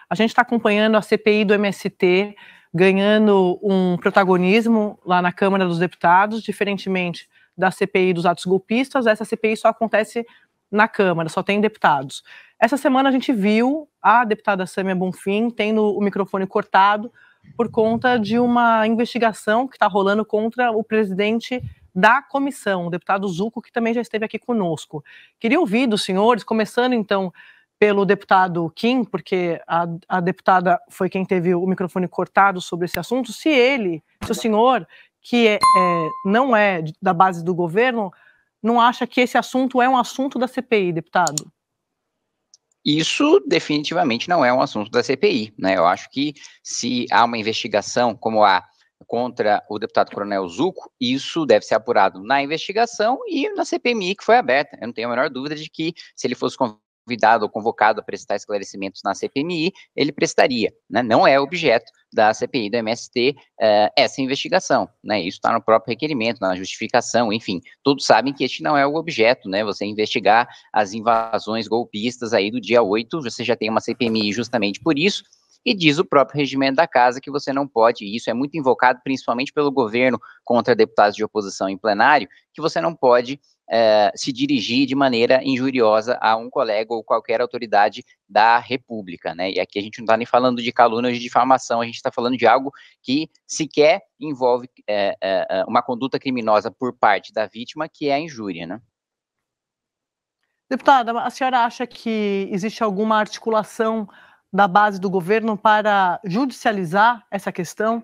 A gente está acompanhando a CPI do MST ganhando um protagonismo lá na Câmara dos Deputados, diferentemente da CPI dos atos golpistas. Essa CPI só acontece na Câmara, só tem deputados. Essa semana a gente viu a deputada Sâmia Bonfim tendo o microfone cortado por conta de uma investigação que está rolando contra o presidente da comissão, o deputado Zucco, que também já esteve aqui conosco. Queria ouvir dos senhores, começando então pelo deputado Kim, porque a deputada foi quem teve o microfone cortado sobre esse assunto, se o senhor, que não é da base do governo, não acha que esse assunto é um assunto da CPI, deputado? Isso definitivamente não é um assunto da CPI, né? Eu acho que se há uma investigação como há contra o deputado Coronel Zucco, isso deve ser apurado na investigação e na CPMI que foi aberta. Eu não tenho a menor dúvida de que se ele fosse convidado ou convocado a prestar esclarecimentos na CPMI, ele prestaria, né? Não é objeto da CPI do MST essa investigação, né? Isso está no próprio requerimento, na justificação, enfim, todos sabem que este não é o objeto, né? Você investigar as invasões golpistas aí do dia 8, você já tem uma CPMI justamente por isso, e diz o próprio regimento da casa que você não pode, e isso é muito invocado principalmente pelo governo contra deputados de oposição em plenário, que você não pode se dirigir de maneira injuriosa a um colega ou qualquer autoridade da República, né? E aqui a gente não está nem falando de calúnia ou de difamação, a gente está falando de algo que sequer envolve uma conduta criminosa por parte da vítima, que é a injúria, né? Deputada, a senhora acha que existe alguma articulação da base do governo para judicializar essa questão?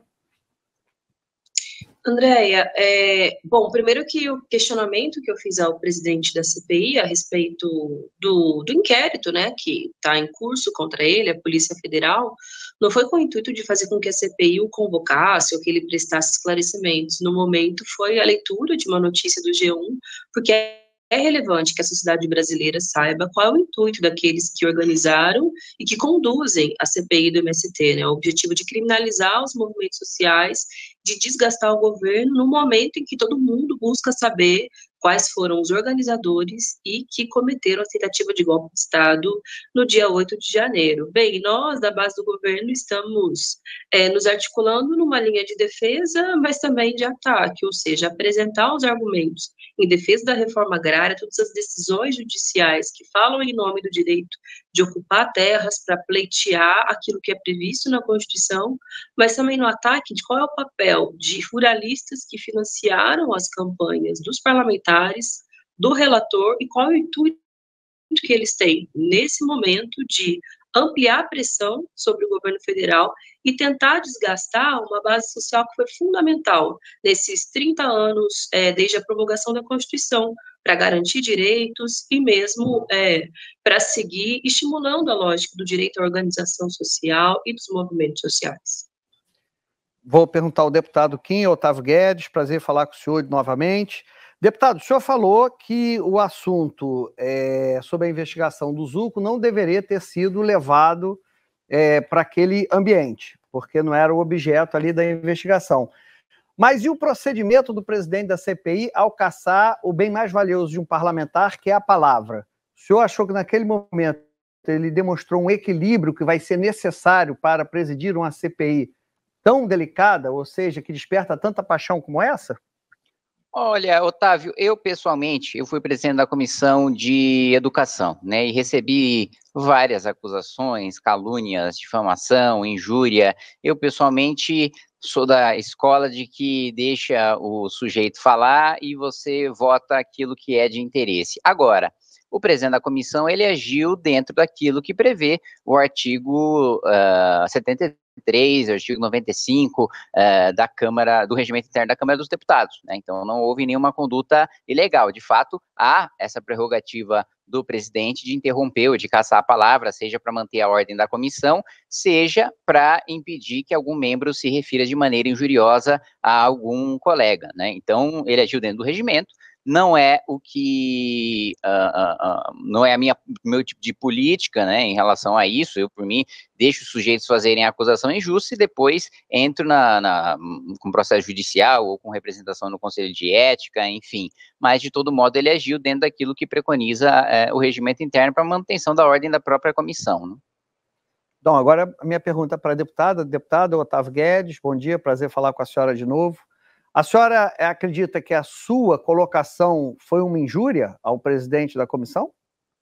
Andréia, bom, primeiro que o questionamento que eu fiz ao presidente da CPI a respeito do inquérito, né, que está em curso contra ele, a Polícia Federal, não foi com o intuito de fazer com que a CPI o convocasse ou que ele prestasse esclarecimentos. No momento, foi a leitura de uma notícia do G1, porque é relevante que a sociedade brasileira saiba qual é o intuito daqueles que organizaram e que conduzem a CPI do MST, né? O objetivo de criminalizar os movimentos sociais, de desgastar o governo no momento em que todo mundo busca saber quais foram os organizadores e que cometeram a tentativa de golpe de Estado no dia 8 de janeiro. Bem, nós, da base do governo, estamos nos articulando numa linha de defesa, mas também de ataque, ou seja, apresentar os argumentos em defesa da reforma agrária, todas as decisões judiciais que falam em nome do direito de ocupar terras para pleitear aquilo que é previsto na Constituição, mas também no ataque de qual é o papel de ruralistas que financiaram as campanhas dos parlamentares, do relator, e qual é o intuito que eles têm nesse momento de ampliar a pressão sobre o governo federal e tentar desgastar uma base social que foi fundamental nesses 30 anos, desde a promulgação da Constituição, para garantir direitos e mesmo para seguir estimulando a lógica do direito à organização social e dos movimentos sociais. Vou perguntar ao deputado Kim Otávio Guedes, prazer falar com o senhor novamente. Deputado, o senhor falou que o assunto sobre a investigação do Zucco não deveria ter sido levado para aquele ambiente, porque não era o objeto ali da investigação. Mas e o procedimento do presidente da CPI ao caçar o bem mais valioso de um parlamentar, que é a palavra? O senhor achou que naquele momento ele demonstrou um equilíbrio que vai ser necessário para presidir uma CPI tão delicada, ou seja, que desperta tanta paixão como essa? Olha, Otávio, eu pessoalmente, eu fui presidente da Comissão de Educação, né, e recebi várias acusações, calúnias, difamação, injúria. Eu pessoalmente sou da escola de que deixa o sujeito falar e você vota aquilo que é de interesse. Agora, o presidente da comissão, ele agiu dentro daquilo que prevê o artigo 73, o artigo 95 da Câmara, do Regimento Interno da Câmara dos Deputados, né? Então não houve nenhuma conduta ilegal. De fato, há essa prerrogativa do presidente de interromper ou de caçar a palavra, seja para manter a ordem da comissão, seja para impedir que algum membro se refira de maneira injuriosa a algum colega, né? Então ele agiu dentro do regimento. Não é o que, não é meu tipo de política, né, em relação a isso. Eu, por mim, deixo os sujeitos fazerem a acusação injusta e depois entro com processo judicial ou com representação no Conselho de Ética, enfim. Mas, de todo modo, ele agiu dentro daquilo que preconiza o regimento interno para manutenção da ordem da própria comissão, né? Então, agora a minha pergunta para a deputada Otávio Guedes, bom dia, prazer falar com a senhora de novo. A senhora acredita que a sua colocação foi uma injúria ao presidente da comissão?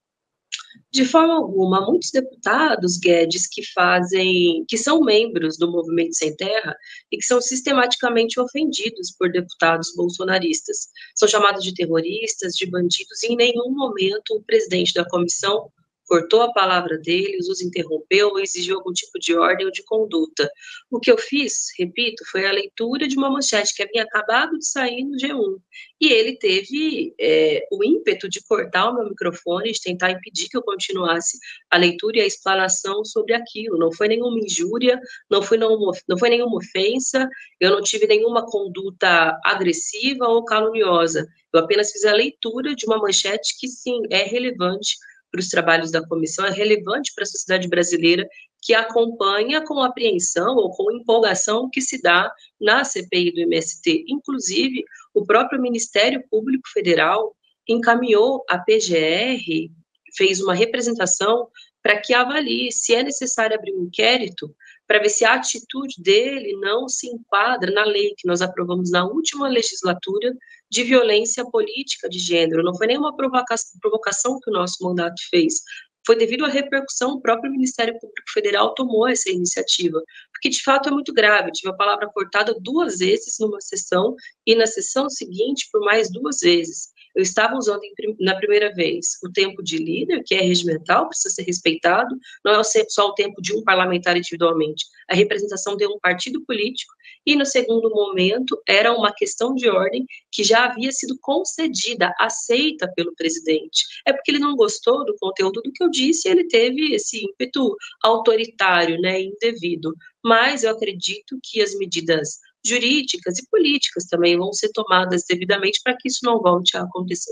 De forma alguma, muitos deputados, Guedes, que são membros do Movimento Sem Terra e que são sistematicamente ofendidos por deputados bolsonaristas. São chamados de terroristas, de bandidos, e em nenhum momento o presidente da comissão cortou a palavra deles, os interrompeu ou exigiu algum tipo de ordem ou de conduta. O que eu fiz, repito, foi a leitura de uma manchete que havia acabado de sair no G1. E ele teve o ímpeto de cortar o meu microfone, de tentar impedir que eu continuasse a leitura e a explanação sobre aquilo. Não foi nenhuma injúria, não foi nenhuma ofensa, eu não tive nenhuma conduta agressiva ou caluniosa. Eu apenas fiz a leitura de uma manchete que, sim, é relevante para os trabalhos da comissão, é relevante para a sociedade brasileira, que acompanha com apreensão ou com empolgação que se dá na CPI do MST. Inclusive, o próprio Ministério Público Federal encaminhou a PGR, fez uma representação para que avalie se é necessário abrir um inquérito para ver se a atitude dele não se enquadra na lei que nós aprovamos na última legislatura de violência política de gênero. Não foi nenhuma provocação que o nosso mandato fez, foi devido à repercussão, o próprio Ministério Público Federal tomou essa iniciativa, porque de fato é muito grave. Eu tive a palavra cortada 2 vezes numa sessão e na sessão seguinte por mais 2 vezes. Eu estava usando na primeira vez o tempo de líder, que é regimental, precisa ser respeitado, não é só o tempo de um parlamentar individualmente, a representação de um partido político, e no segundo momento era uma questão de ordem que já havia sido concedida, aceita pelo presidente. É porque ele não gostou do conteúdo do que eu disse, e ele teve esse ímpeto autoritário, né, indevido. Mas eu acredito que as medidas jurídicas e políticas também vão ser tomadas devidamente para que isso não volte a acontecer.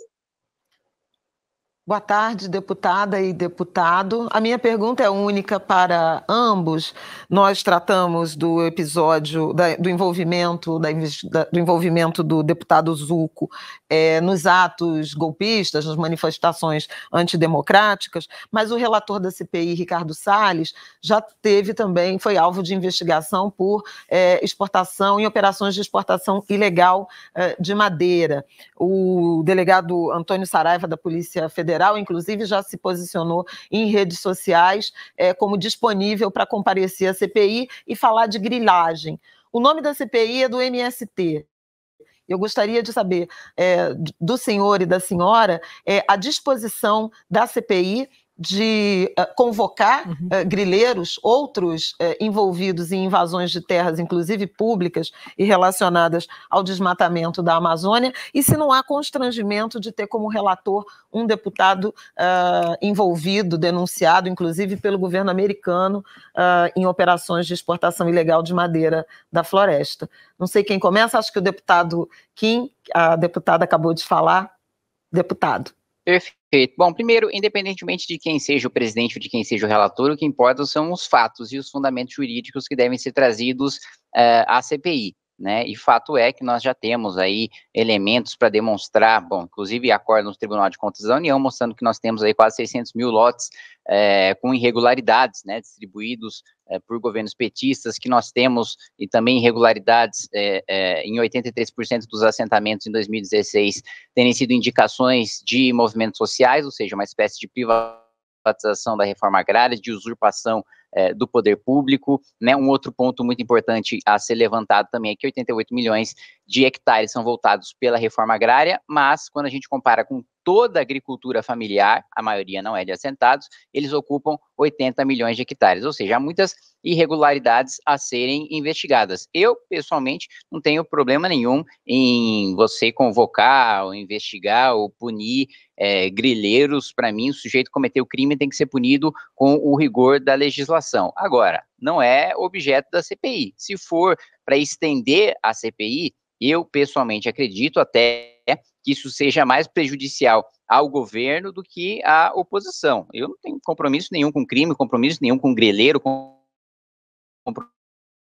Boa tarde, deputada e deputado. A minha pergunta é única para ambos. Nós tratamos do episódio do envolvimento do deputado Zucco nos atos golpistas, nas manifestações antidemocráticas, mas o relator da CPI, Ricardo Salles, já foi alvo de investigação por exportação e operações de exportação ilegal de madeira. O delegado Antônio Saraiva, da Polícia Federal, inclusive, já se posicionou em redes sociais como disponível para comparecer à CPI e falar de grilagem. O nome da CPI é do MST. Eu gostaria de saber do senhor e da senhora a disposição da CPI de convocar grileiros, outros envolvidos em invasões de terras, inclusive públicas e relacionadas ao desmatamento da Amazônia, e se não há constrangimento de ter como relator um deputado envolvido, denunciado, inclusive pelo governo americano, em operações de exportação ilegal de madeira da floresta. Não sei quem começa, acho que o deputado Kim, a deputada acabou de falar. Deputado. Perfeito. Bom, primeiro, independentemente de quem seja o presidente ou de quem seja o relator, o que importa são os fatos e os fundamentos jurídicos que devem ser trazidos à CPI, né? E fato é que nós já temos aí elementos para demonstrar, bom, inclusive acordo no Tribunal de Contas da União, mostrando que nós temos aí quase 600 mil lotes com irregularidades, né, distribuídos por governos petistas, que nós temos, e também irregularidades em 83% dos assentamentos em 2016, terem sido indicações de movimentos sociais, ou seja, uma espécie de privatização da reforma agrária, de usurpação do poder público, né? Um outro ponto muito importante a ser levantado também é que 88 milhões de hectares são voltados pela reforma agrária, mas quando a gente compara com toda a agricultura familiar, a maioria não é de assentados, eles ocupam 80 milhões de hectares, ou seja, há muitas irregularidades a serem investigadas. Eu, pessoalmente, não tenho problema nenhum em você convocar, ou investigar, ou punir grileiros. Para mim, o sujeito que cometeu o crime tem que ser punido com o rigor da legislação. Agora, não é objeto da CPI. Se for para estender a CPI, eu, pessoalmente, acredito até que isso seja mais prejudicial ao governo do que à oposição. Eu não tenho compromisso nenhum com crime, compromisso nenhum com grileiro, compromisso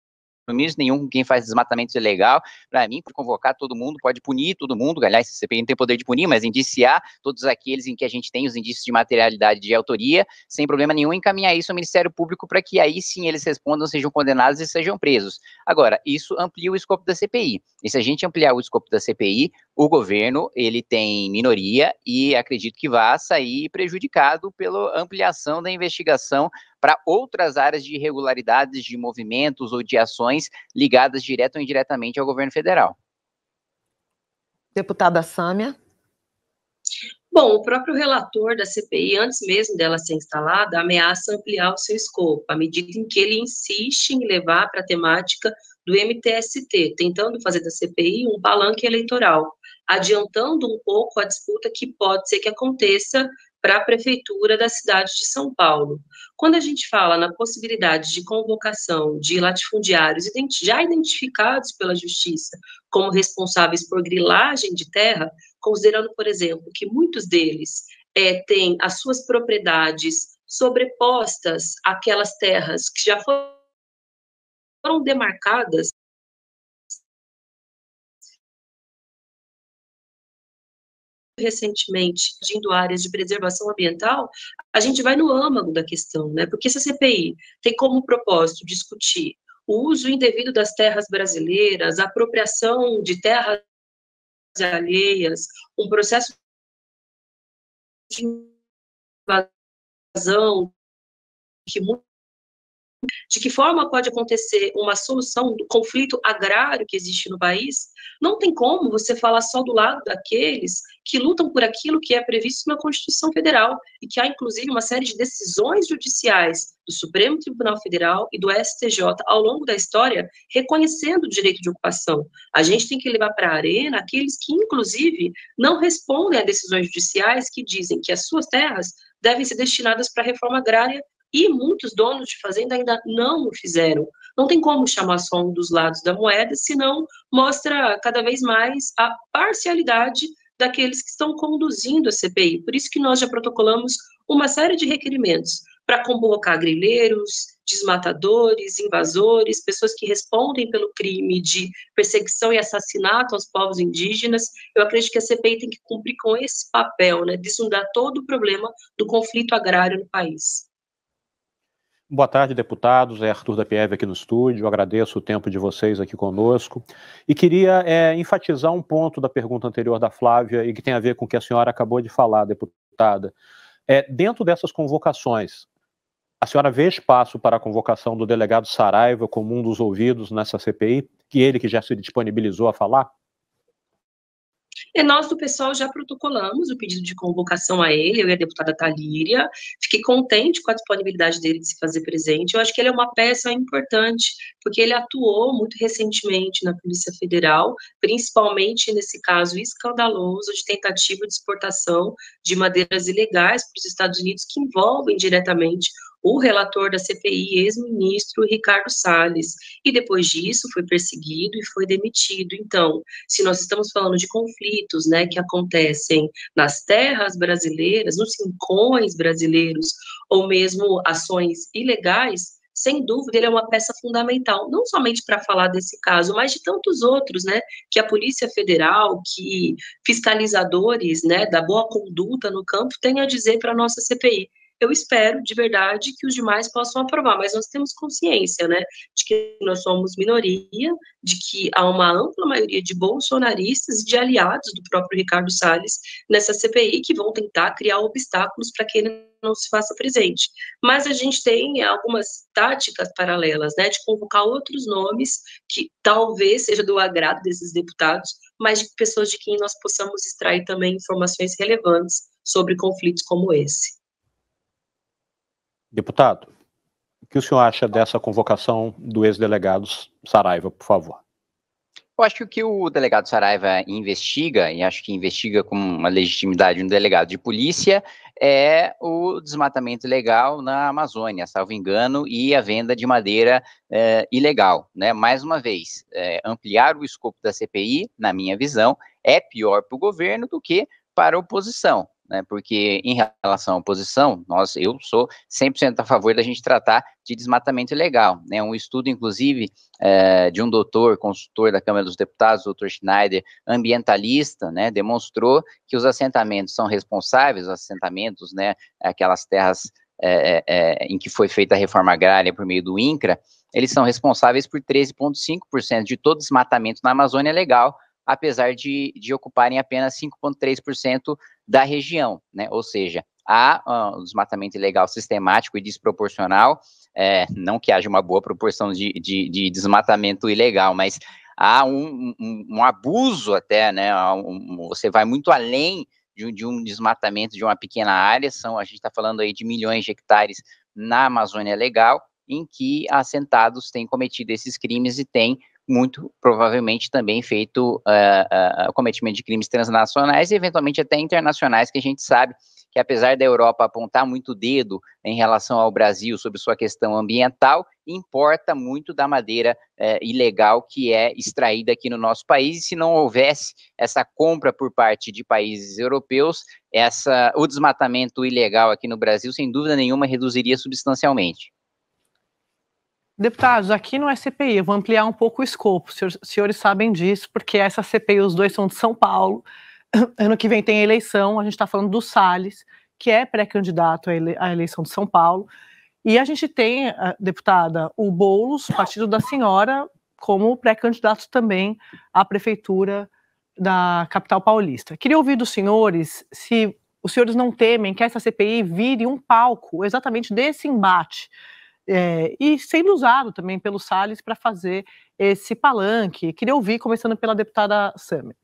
compromisso nenhum com quem faz desmatamento ilegal. Para mim, convocar todo mundo, pode punir todo mundo, aliás, a CPI não tem poder de punir, mas indiciar todos aqueles em que a gente tem os indícios de materialidade de autoria, sem problema nenhum, encaminhar isso ao Ministério Público para que aí sim eles respondam, sejam condenados e sejam presos. Agora, isso amplia o escopo da CPI, e se a gente ampliar o escopo da CPI, o governo, ele tem minoria e acredito que vai sair prejudicado pela ampliação da investigação para outras áreas de irregularidades, de movimentos ou de ações ligadas direta ou indiretamente ao governo federal. Deputada Sâmia. Bom, o próprio relator da CPI, antes mesmo dela ser instalada, ameaça ampliar o seu escopo, à medida em que ele insiste em levar para a temática do MTST, tentando fazer da CPI um palanque eleitoral, adiantando um pouco a disputa que pode ser que aconteça para a prefeitura da cidade de São Paulo. Quando a gente fala na possibilidade de convocação de latifundiários já identificados pela justiça como responsáveis por grilagem de terra, considerando, por exemplo, que muitos deles têm as suas propriedades sobrepostas àquelas terras que já foram demarcadas recentemente, agindo áreas de preservação ambiental, a gente vai no âmago da questão, né? Porque se a CPI tem como propósito discutir o uso indevido das terras brasileiras, a apropriação de terras alheias, um processo de invasão de que forma pode acontecer uma solução do conflito agrário que existe no país, não tem como você falar só do lado daqueles que lutam por aquilo que é previsto na Constituição Federal e que há, inclusive, uma série de decisões judiciais do Supremo Tribunal Federal e do STJ ao longo da história reconhecendo o direito de ocupação. A gente tem que levar para a arena aqueles que, inclusive, não respondem a decisões judiciais que dizem que as suas terras devem ser destinadas para a reforma agrária e muitos donos de fazenda ainda não o fizeram. Não tem como chamar só um dos lados da moeda, senão mostra cada vez mais a parcialidade daqueles que estão conduzindo a CPI. Por isso que nós já protocolamos uma série de requerimentos para convocar grileiros, desmatadores, invasores, pessoas que respondem pelo crime de perseguição e assassinato aos povos indígenas. Eu acredito que a CPI tem que cumprir com esse papel, né, desnudar todo o problema do conflito agrário no país. Boa tarde, deputados. É Arthur da Pieve aqui no estúdio. Agradeço o tempo de vocês aqui conosco. E queria enfatizar um ponto da pergunta anterior da Flávia e que tem a ver com o que a senhora acabou de falar, deputada. Dentro dessas convocações, a senhora vê espaço para a convocação do delegado Saraiva como um dos ouvidos nessa CPI, que ele que já se disponibilizou a falar? E nós do pessoal já protocolamos o pedido de convocação a ele, eu e a deputada Thalíria. Fiquei contente com a disponibilidade dele de se fazer presente. Eu acho que ele é uma peça importante, porque ele atuou muito recentemente na Polícia Federal, principalmente nesse caso escandaloso de tentativa de exportação de madeiras ilegais para os Estados Unidos, que envolvem diretamente o relator da CPI, ex-ministro Ricardo Salles, e depois disso foi perseguido e foi demitido. Então, se nós estamos falando de conflitos, né, que acontecem nas terras brasileiras, nos rincões brasileiros, ou mesmo ações ilegais, sem dúvida ele é uma peça fundamental, não somente para falar desse caso, mas de tantos outros, né, que a Polícia Federal, que fiscalizadores, né, da boa conduta no campo têm a dizer para a nossa CPI. Eu espero, de verdade, que os demais possam aprovar, mas nós temos consciência, né, de que nós somos minoria, de que há uma ampla maioria de bolsonaristas e de aliados do próprio Ricardo Salles nessa CPI que vão tentar criar obstáculos para que ele não se faça presente. Mas a gente tem algumas táticas paralelas, né, de convocar outros nomes que talvez seja do agrado desses deputados, mas de pessoas de quem nós possamos extrair também informações relevantes sobre conflitos como esse. Deputado, o que o senhor acha dessa convocação do ex-delegado Saraiva, por favor? Eu acho que o que o delegado Saraiva investiga, e acho que investiga com uma legitimidade um delegado de polícia, é o desmatamento ilegal na Amazônia, salvo engano, e a venda de madeira ilegal, né? Mais uma vez, ampliar o escopo da CPI, na minha visão, é pior para o governo do que para a oposição. né, porque em relação à oposição, eu sou 100% a favor da gente tratar de desmatamento ilegal, né, um estudo, inclusive, de um doutor, consultor da Câmara dos Deputados, o doutor Schneider, ambientalista, né, demonstrou que os assentamentos são responsáveis, os assentamentos, né, aquelas terras em que foi feita a reforma agrária por meio do INCRA, eles são responsáveis por 13,5% de todo desmatamento na Amazônia legal, apesar de ocuparem apenas 5,3% da região, né? Ou seja, há um desmatamento ilegal sistemático e desproporcional, não que haja uma boa proporção de desmatamento ilegal, mas há um abuso até, né? Você vai muito além de um desmatamento de uma pequena área, a gente está falando aí de milhões de hectares na Amazônia legal, em que assentados têm cometido esses crimes e têm muito provavelmente também feito o cometimento de crimes transnacionais e eventualmente até internacionais, que a gente sabe que apesar da Europa apontar muito o dedo em relação ao Brasil sobre sua questão ambiental, importa muito da madeira ilegal que é extraída aqui no nosso país, e se não houvesse essa compra por parte de países europeus, o desmatamento ilegal aqui no Brasil, sem dúvida nenhuma, reduziria substancialmente. Deputados, aqui não é CPI, eu vou ampliar um pouco o escopo, os senhores sabem disso, porque essa CPI, os dois são de São Paulo, ano que vem tem eleição, a gente está falando do Salles, que é pré-candidato à eleição de São Paulo, e a gente tem, deputada, o Boulos, partido da senhora, como pré-candidato também à prefeitura da capital paulista. Queria ouvir dos senhores se os senhores não temem que essa CPI vire um palco exatamente desse embate, e sendo usado também pelo Salles para fazer esse palanque. Queria ouvir, começando pela deputada Sâmia.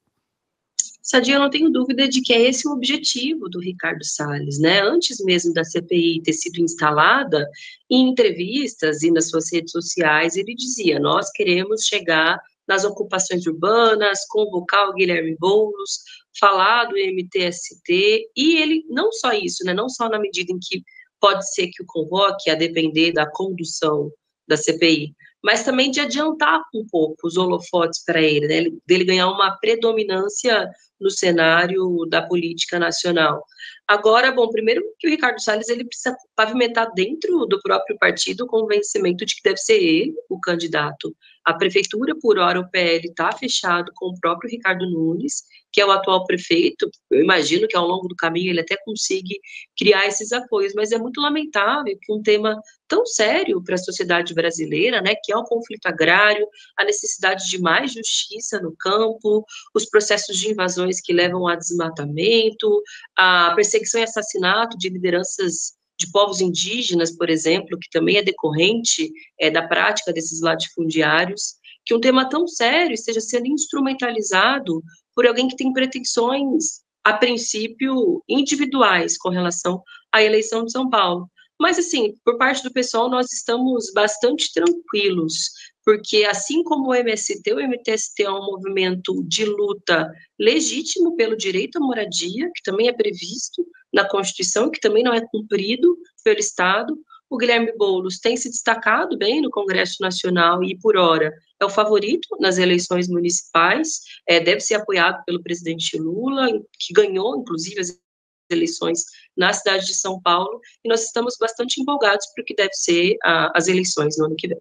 Sadia, eu não tenho dúvida de que é esse o objetivo do Ricardo Salles, né? Antes mesmo da CPI ter sido instalada, em entrevistas e nas suas redes sociais, ele dizia: nós queremos chegar nas ocupações urbanas, convocar o Guilherme Boulos, falar do MTST, e ele, não só isso, né? Não só na medida em que pode ser que o convoque, a depender da condução da CPI, mas também de adiantar um pouco os holofotes para ele, né, dele ganhar uma predominância no cenário da política nacional. Agora, bom, primeiro que o Ricardo Salles, ele precisa pavimentar dentro do próprio partido o convencimento de que deve ser ele o candidato à prefeitura. Por hora, o PL está fechado com o próprio Ricardo Nunes, que é o atual prefeito. Eu imagino que ao longo do caminho ele até consiga criar esses apoios, mas é muito lamentável que um tema tão sério para a sociedade brasileira, né, que é o conflito agrário, a necessidade de mais justiça no campo, os processos de invasões que levam a desmatamento, a perseguição e assassinato de lideranças de povos indígenas, por exemplo, que também é decorrente da prática desses latifundiários, que um tema tão sério esteja sendo instrumentalizado por alguém que tem pretensões, a princípio, individuais com relação à eleição de São Paulo. Mas, assim, por parte do pessoal, nós estamos bastante tranquilos, porque, assim como o MST, o MTST é um movimento de luta legítimo pelo direito à moradia, que também é previsto na Constituição, que também não é cumprido pelo Estado. O Guilherme Boulos tem se destacado bem no Congresso Nacional e, por hora, é o favorito nas eleições municipais, deve ser apoiado pelo presidente Lula, que ganhou, inclusive, as eleições na cidade de São Paulo, e nós estamos bastante empolgados para o que deve ser as eleições no ano que vem.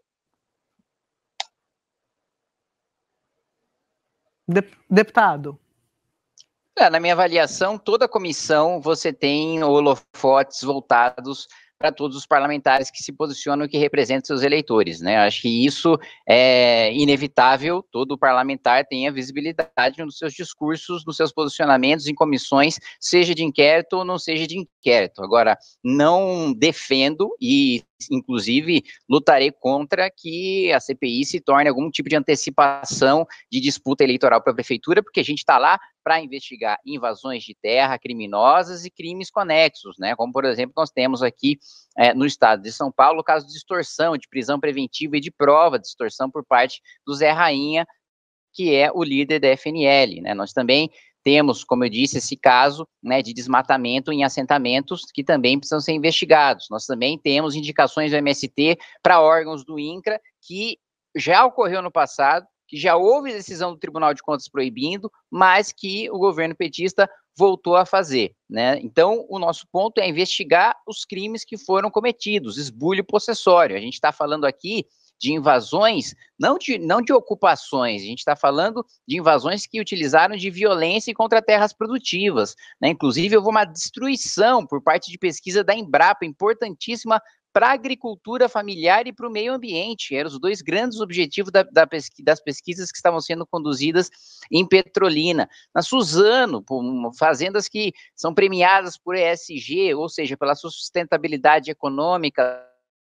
Deputado. Na minha avaliação, toda comissão você tem holofotes voltados para todos os parlamentares que se posicionam e que representam seus eleitores, né? Acho que isso é inevitável, todo parlamentar tenha visibilidade nos seus discursos, nos seus posicionamentos em comissões, seja de inquérito ou não seja de inquérito. Agora, não defendo e, inclusive, lutarei contra que a CPI se torne algum tipo de antecipação de disputa eleitoral para a prefeitura, porque a gente está lá para investigar invasões de terra criminosas e crimes conexos, né? Como, por exemplo, nós temos aqui no estado de São Paulo o caso de extorsão, de prisão preventiva e de prova de extorsão por parte do Zé Rainha, que é o líder da FNL, né? Nós também temos, como eu disse, esse caso, né, de desmatamento em assentamentos que também precisam ser investigados. Nós também temos indicações do MST para órgãos do INCRA, que já ocorreu no passado, que já houve decisão do Tribunal de Contas proibindo, mas que o governo petista voltou a fazer, né? Então, o nosso ponto é investigar os crimes que foram cometidos, esbulho possessório. A gente está falando aqui de invasões, não de ocupações, a gente está falando de invasões que utilizaram de violência contra terras produtivas, né? Inclusive, houve uma destruição por parte de pesquisa da Embrapa, importantíssima para a agricultura familiar e para o meio ambiente. Eram os dois grandes objetivos das pesquisas que estavam sendo conduzidas em Petrolina. Na Suzano, fazendas que são premiadas por ESG, ou seja, pela sua sustentabilidade econômica,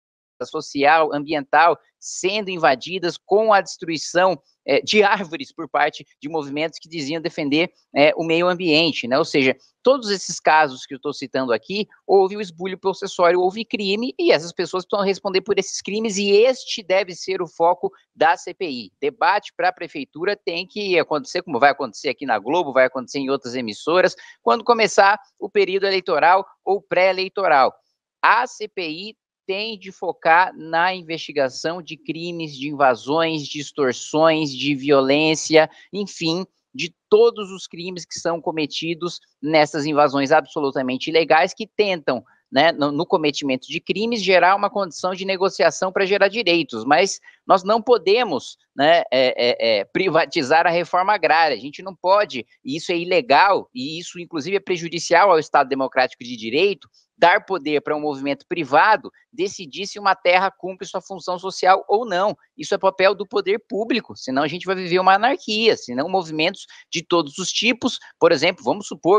social, ambiental, sendo invadidas com a destruição de árvores por parte de movimentos que diziam defender o meio ambiente, né? Ou seja, todos esses casos que eu estou citando aqui, houve o esbulho possessório, houve crime, e essas pessoas precisam responder por esses crimes, e este deve ser o foco da CPI. Debate para a prefeitura tem que acontecer, como vai acontecer aqui na Globo, vai acontecer em outras emissoras, quando começar o período eleitoral ou pré-eleitoral. A CPI tem de focar na investigação de crimes, de invasões, de extorsões, de violência, enfim, de todos os crimes que são cometidos nessas invasões absolutamente ilegais que tentam, né, no cometimento de crimes, gerar uma condição de negociação para gerar direitos, mas nós não podemos, né, privatizar a reforma agrária, a gente não pode, e isso é ilegal, e isso inclusive é prejudicial ao Estado Democrático de Direito, dar poder para um movimento privado decidir se uma terra cumpre sua função social ou não. Isso é papel do poder público, senão a gente vai viver uma anarquia, senão movimentos de todos os tipos, por exemplo, vamos supor,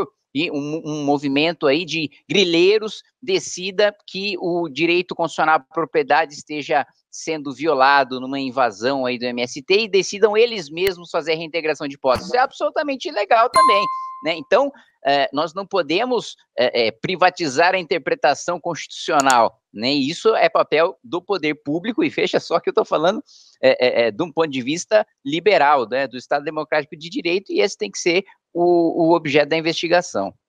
um movimento aí de grileiros decida que o direito constitucional à propriedade esteja sendo violado numa invasão aí do MST e decidam eles mesmos fazer a reintegração de posse. Isso é absolutamente ilegal também, né? Então, nós não podemos privatizar a interpretação constitucional, né? Isso é papel do poder público, e fecha só que eu estou falando de um ponto de vista liberal, né, do Estado Democrático de Direito, e esse tem que ser o objeto da investigação.